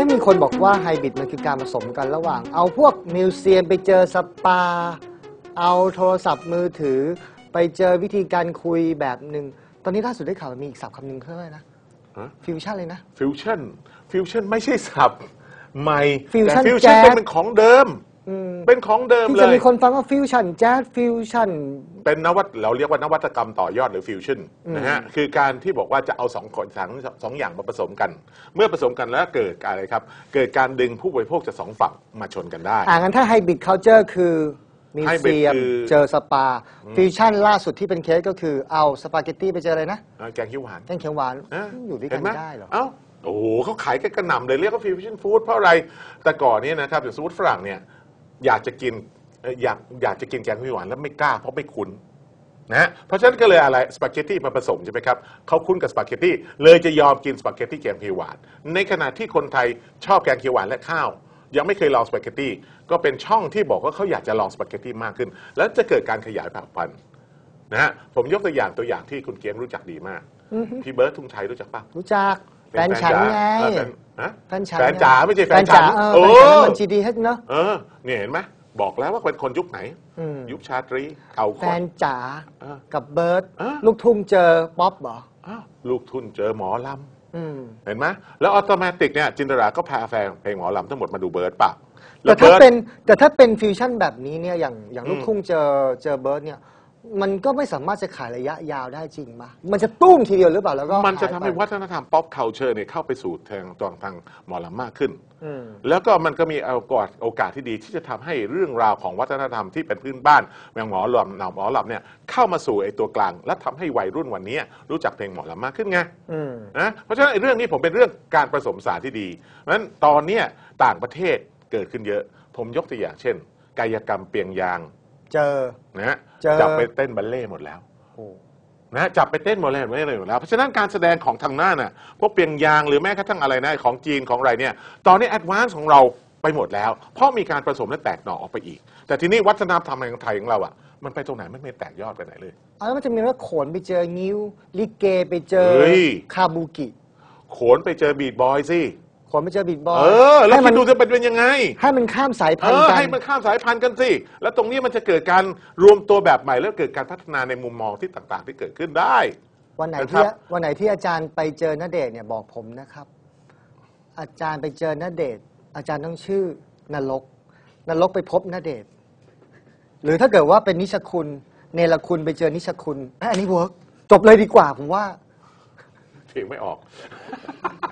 มีคนบอกว่าไฮบริดมันคือการผสมกันระหว่างเอาพวกมิวเซียมไปเจอสปาเอาโทรศัพท์มือถือไปเจอวิธีการคุยแบบหนึ่งตอนนี้ล่าสุดได้ข่าวมีอีกศัพท์คำหนึ่งเท่าไหร่นะฟิวชั่นเลยนะฟิวชั่นไม่ใช่ศัพท์ใหม่แต่ฟิวชั่นเป็นของเดิมเป็นของเดิมเลยที่จะมีคนฟังว่าฟิวชั่นแจ๊สฟิวชั่นเป็นเราเรียกว่านวัตกรรมต่อยอดหรือฟิวชั่นนะฮะคือการที่บอกว่าจะเอาสองอย่างมาผสมกันเมื่อผสมกันแล้วเกิดอะไรครับเกิดการดึงผู้บริโภคจากสองฝั่งมาชนกันได้งั้นถ้าไฮบริดคัลเจอร์คือมิวเซียมเจอสปาฟิวชั่นล่าสุดที่เป็นเคสก็คือเอาสปาเกตตี้ไปเจออะไรนะแกงเขียวหวานอยู่ด้วยกันได้เหรอโอ้โหเขาขายกันกระหน่ำเลยเรียกว่าฟิวชั่นฟู้ดเพราะอะไรแต่ก่อนนี้นะครับอย่างสมมติฝรั่งเนี่ยอยากจะกินแกงเขียวหวานแล้วไม่กล้าเพราะไม่คุ้นนะเพราะฉะนั้นก็เลยอะไรสปาเกตตี้มาผสมใช่ไหมครับเขาคุ้นกับสปาเกตตี้เลยจะยอมกินสปาเกตตี้แกงเขียวหวานในขณะที่คนไทยชอบแกงเขียวหวานและข้าวยังไม่เคยลองสปาเกตตี้ก็เป็นช่องที่บอกว่าเขาอยากจะลองสปาเกตตี้มากขึ้นแล้วจะเกิดการขยายพันธุ์นะฮะผมยกตัวอย่างที่คุณเกียงรู้จักดีมากพี่เบิร์ดทุ่งชัยรู้จักปะรู้จักแฟนฉันไงแฟนจ๋าไม่ใช่แฟนฉันมันจีดีให้เนาะเนี่ยเห็นไหมบอกแล้วว่าเป็นคนยุคไหนยุคชาตรีเอาแฟนจ๋ากับเบิร์ดลูกทุ่งเจอป๊อปเหรอลูกทุ่งเจอหมอลำเห็นไหมแล้วออโตเมติกเนี่ยจินตราก็พาแฟนเพลงหมอลำทั้งหมดมาดูเบิร์ดป่ะแต่ถ้าเป็นฟิวชั่นแบบนี้เนี่ยอย่างลูกทุ่งเจอเบิร์ดเนี่ยมันก็ไม่สามารถจะขายระยะยาวได้จริงปะมันจะตุ้มทีเดียวหรือเปล่าแล้วก็มันจะทำให้วัฒนธรรมป๊อปคัลเจอร์เนี่ยเข้าไปสู่ทางหมอลำมากขึ้นแล้วก็มันก็มีโอกาสที่ดีที่จะทำให้เรื่องราวของวัฒนธรรมที่เป็นพื้นบ้านอย่างหมอลำเนี่ยเข้ามาสู่ไอ้ตัวกลางและทำให้วัยรุ่นวันนี้รู้จักเพลงหมอลำมากขึ้นไงนะเพราะฉะนั้นเรื่องนี้ผมเป็นเรื่องการผสมผสานที่ดีเพราะฉะนั้นตอนนี้ต่างประเทศเกิดขึ้นเยอะผมยกตัวอย่างเช่นกายกรรมเปียงยางนะจับไปเต้นบัลเล่หมดแล้วนะจับไปเต้นบัลเล่หมดแล้วเพราะฉะนั้นการแสดงของทางหน้าน่ะพวกเปียงยางหรือแม้กระทั่งอะไรนะของจีนของอะไรเนี่ยตอนนี้แอดวานซ์ของเราไปหมดแล้วเพราะมีการผสมและแตกหน่อออกไปอีกแต่ทีนี้วัฒนธรรมของไทยของเราอ่ะมันไปตรงไหนมันไม่แตกยอดไปไหนเลยแล้วมันจะมีว่าโขนไปเจองิ้วลิเกไปเจอคาบูกิโขนไปเจอบีทบอยสิคนไม่เจอบิดบอยแล้วคิดดูจะเป็นยังไงให้มันข้ามสายพันธุ์กันให้มันข้ามสายพันธุ์กันสิแล้วตรงนี้มันจะเกิดการรวมตัวแบบใหม่แล้วเกิดการพัฒนาในมุมมองที่ต่างๆที่เกิดขึ้นได้วันไหนที่อาจารย์ไปเจอณเดชน์เนี่ยบอกผมนะครับอาจารย์ไปเจอณเดชน์อาจารย์ต้องชื่อนรกไปพบณเดชน์หรือถ้าเกิดว่าเป็นนิชคุณเนรคุณไปเจอนิชคุณอันนี้เวิร์กจบเลยดีกว่าผมว่าเถียงไม่ออก